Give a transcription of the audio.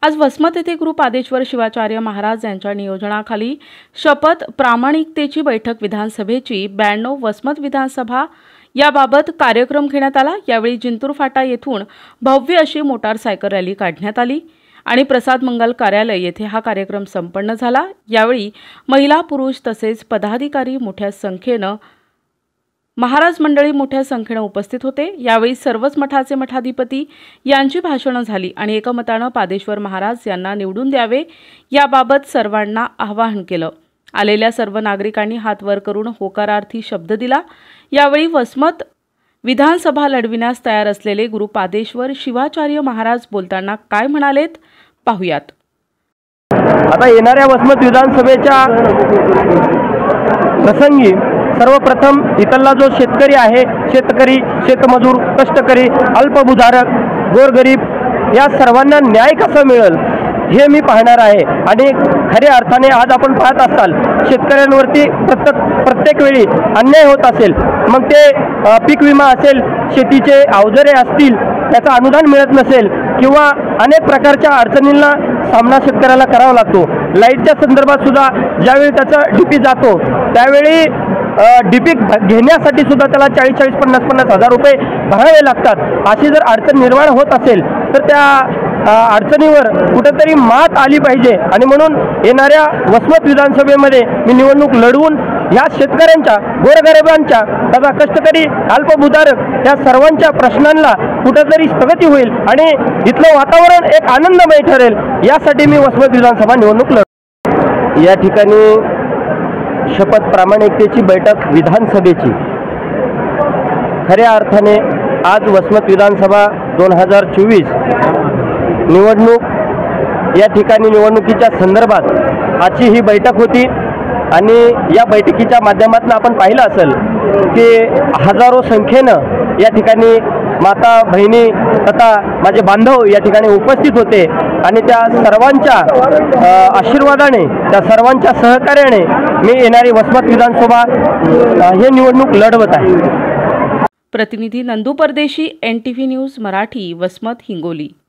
आज वसमत येथे गुरु पादेश्वर शिवाचार्य महाराज यांच्या नियोजनाखाली शपथ प्रामाणिकतेची बैठक विधानसभेची 92 वसमत विधानसभा याबाबत कार्यक्रम घेण्यात आला। यावेळी जिंतूर फाटा येथून भव्य अशी मोटारसायकल रॅली काढण्यात आली आणि प्रसाद मंगल कार्यालय येथे हा कार्यक्रम संपन्न झाला। यावेळी महिला पुरुष तसेच पदाधिकारी मोठ्या संख्येने महाराज मंडळी मोठ्या संख्येने उपस्थित होते। यावेळी सर्वच मठाचे मठाधिपती यांची भाषणे झाली आणि एकमताने पादेश्वर महाराज यांना निवडून द्यावे याबाबत सर्वांना आवाहन केलं। आलेल्या सर्व नागरिकांनी हात वर करून होकारार्थी शब्द दिला। यावेळी वसमत विधानसभा लढविण्यास तयार असलेले गुरु पादेश्वर शिवाचार्य महाराज बोलताना काय म्हणालेत पाहूयात। आता येणाऱ्या वसमत विधानसभेच्या प्रसंगी सर्वप्रथम इथला जो शेतकरी आहे, शेतकरी, शेतमजूर, कष्टकरी, अल्पभूधारक, गोरगरीब या सर्वांना न्याय कसा मिळेल हे मी पाहणार आहे। आणि खऱ्या अर्थाने आज आपण पाहत असाल शेतकऱ्यांवरती प्रत्येक वेळी अन्याय होत असेल, मग ते पीक विमा असेल, शेतीचे अवजारे असतील त्याचं अनुदान मिळत नसेल किंवा अनेक प्रकारच्या अडचणींना सामना शेतकऱ्याला करावा लागतो। लाईटच्या संदर्भात सुद्धा ज्यावेळी त्याचा डीपी जातो त्यावेळी डीपी घेण्यासाठी सुद्धा त्याला 40-40, 50-50 हजार रुपये भरावे लागतात। अशी जर अडचण निर्माण होत असेल तर त्या अडचणीवर कुठेतरी मात आली पाहिजे आणि म्हणून येणाऱ्या वसमत विधानसभेमध्ये मी निवडणूक लढवून या शेतकऱ्यांच्या, गोरगरिबांच्या तथा कष्टकरी, अल्पभूधारक या सर्वांच्या प्रश्नांना कुठेतरी स्थगिती होईल आणि इथलं वातावरण एक आनंदमय ठरेल यासाठी मी वसमत विधानसभा निवडणूक लढवतो। या ठिकाणी शपथ प्रामाणिकतेची बैठक विधानसभेची खऱ्या अर्थाने आज वसमत विधानसभा 2024 निवडणूक या ठिकाणी निवडणुकीच्या संदर्भात आजची ही बैठक होती आणि या बैठकीच्या माध्यमातून आपण पाहिलं असेल की हजारो संख्येनं या ठिकाणी माता बहिणी तथा माझे बांधव या ठिकाणी उपस्थित होते आणि त्या सर्वांच्या आशीर्वादाने, त्या सर्वांच्या सहकार्याने मी येणारी वसमत विधानसभा हे निवडणूक लढवत आहे। प्रतिनिधी नंदू परदेशी, NTV न्यूज मराठी, वसमत, हिंगोली।